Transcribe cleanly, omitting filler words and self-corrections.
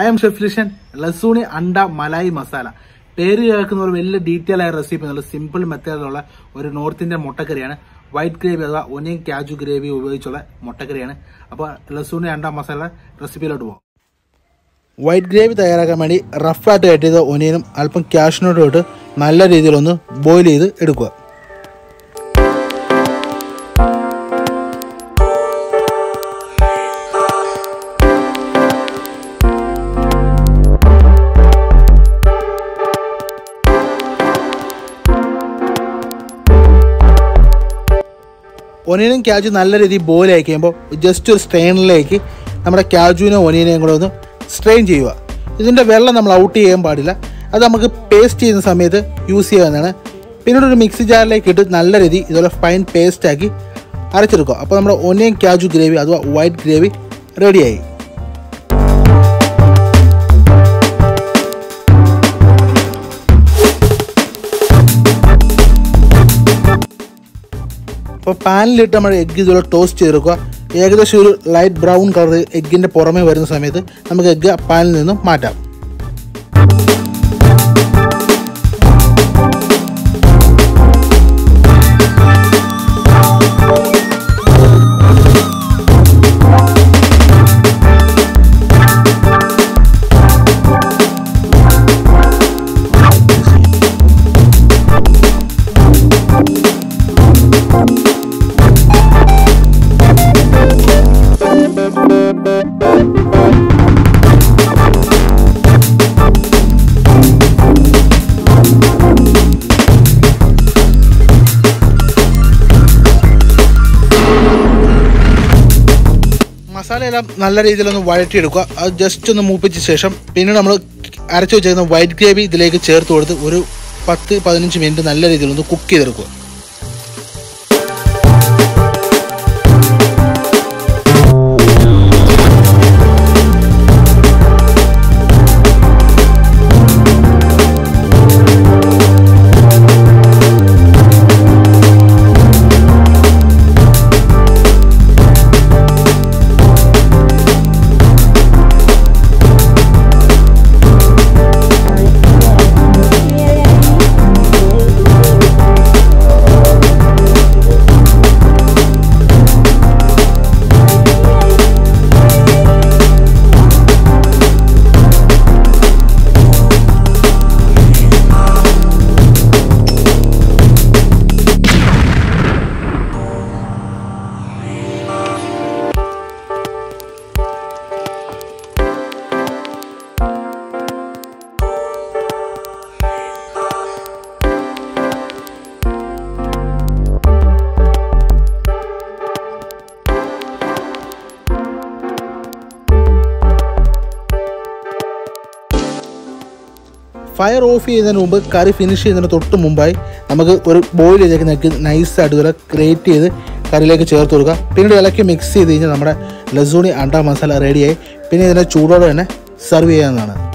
I am Chef Lishans, Lasooni Anda Malai Masala. പേര് കേൾക്കുന്ന ഒരു വലിയ ഡീറ്റെയിൽ ആയ റെസിപ്പി എന്നുള്ള സിമ്പിൾ മെത്തേഡിലുള്ള ഒരു നോർത്ത് ഇന്ത്യൻ മുട്ടക്കറിയാണ്. വൈറ്റ് ഗ്രേവി അഥവാ ഒനിയൻ കാജു ഗ്രേവി ഉപയോഗിച്ചുള്ള മുട്ടക്കറിയാണ്. അപ്പോൾ ലസൂണി അണ്ട മസാല റെസിപ്പിയിലോട്ട് പോകാം. വൈറ്റ് ഗ്രേവി തയ്യാറാക്കാൻ വേണ്ടി റഫായിട്ട് കട്ട് ചെയ്ത ഒനിയനും അല്പം കാഷ്യൂനട്ടും ഇട്ട് നല്ല രീതിയിലൊന്ന് ബോയിൽ ചെയ്ത് എടുക്കുക. ഒനിയനും കാജു നല്ല രീതിയിൽ ബോയിൽ ആയി കഴിയുമ്പോൾ ജസ്റ്റ് ഒരു സ്ട്രെയിനിലേക്ക് നമ്മുടെ കാജുവിനും ഒനിയനെയും കൂടെ ഒന്ന് സ്ട്രെയിൻ ചെയ്യുക. ഇതിൻ്റെ വെള്ളം നമ്മൾ ഔട്ട് ചെയ്യാൻ പാടില്ല. അത് നമുക്ക് പേസ്റ്റ് ചെയ്യുന്ന സമയത്ത് യൂസ് ചെയ്യാവുന്നതാണ്. പിന്നീട് ഒരു മിക്സി ജാറിലേക്ക് ഇട്ട് നല്ല രീതി ഇതുപോലെ ഫൈൻ പേസ്റ്റാക്കി അരച്ചെടുക്കുക. അപ്പോൾ നമ്മുടെ ഒനിയൻ കാജു ഗ്രേവി അഥവാ വൈറ്റ് ഗ്രേവി റെഡിയായി. അപ്പോൾ പാനിലിട്ട് നമ്മൾ എഗ്ഗ് ഇതുപോലെ ടോസ്റ്റ് ചെയ്തെടുക്കുക. ഏകദേശം ഒരു ലൈറ്റ് ബ്രൗൺ കളർ എഗ്ഗിൻ്റെ പുറമേ വരുന്ന സമയത്ത് നമുക്ക് എഗ്ഗ് പാനിൽ നിന്നും മാറ്റാം. മസാലയെല്ലാം നല്ല രീതിയിലൊന്ന് വഴറ്റിയെടുക്കുക. അത് ജസ്റ്റ് ഒന്ന് മൂപ്പിച്ച ശേഷം പിന്നീട് നമ്മൾ അരച്ച് വെച്ചിരിക്കുന്ന വൈറ്റ് ഗ്രേവി ഇതിലേക്ക് ചേർത്ത് കൊടുത്ത് ഒരു 10-15 മിനിറ്റ് നല്ല രീതിയിലൊന്ന് കുക്ക് ചെയ്തെടുക്കുക. ഫയർ ഓഫ് ചെയ്യുന്നതിന് മുമ്പ് കറി ഫിനിഷ് ചെയ്യുന്നതിന് തൊട്ട് മുമ്പായി നമുക്ക് ഒരു ബോയിൽ ചെയ്തേക്കുന്ന എഗ്ഗ് നൈസായിട്ട് ഇതുപോലെ ഗ്രേറ്റ് ചെയ്ത് കറിയിലേക്ക് ചേർത്ത് കൊടുക്കുക. പിന്നീട് ഇളക്കി മിക്സ് ചെയ്ത് കഴിഞ്ഞാൽ നമ്മുടെ ലസൂണി അണ്ട മസാല റെഡിയായി. പിന്നെ ഇതിനെ ചൂടോടെ തന്നെ സെർവ് ചെയ്യാവുന്നതാണ്.